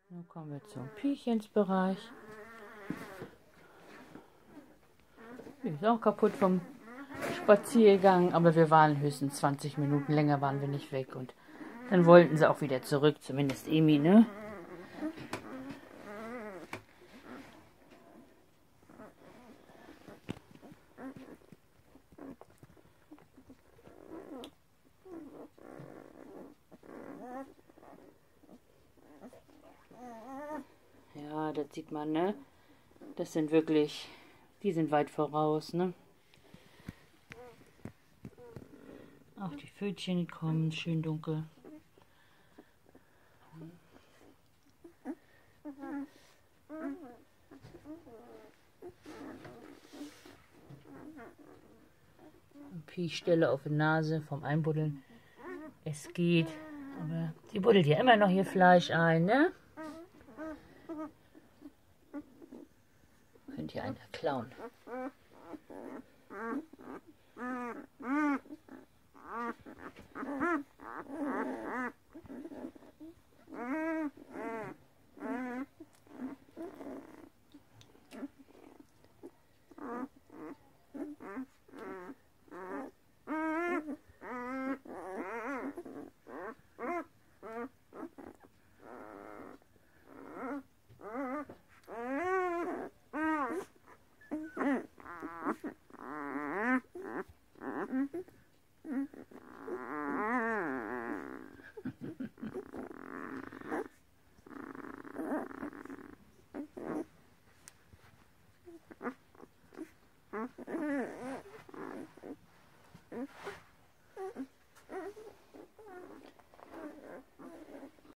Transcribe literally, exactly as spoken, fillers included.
Nun kommen wir zum Piechensbereich. Die ist auch kaputt vom Spaziergang, aber wir waren höchstens zwanzig Minuten, länger waren wir nicht weg und dann wollten sie auch wieder zurück, zumindest Emi, ne? Ja, das sieht man, ne? Das sind wirklich, die sind weit voraus, ne? Auch die Pfötchen kommen schön dunkel. Piechstelle auf der Nase vom Einbuddeln. Es geht, aber sie buddelt ja immer noch ihr Fleisch ein, ne? Könnt ihr einer klauen.